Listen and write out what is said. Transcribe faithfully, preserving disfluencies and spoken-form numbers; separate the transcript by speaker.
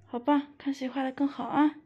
Speaker 1: 好吧，看谁画的更好啊。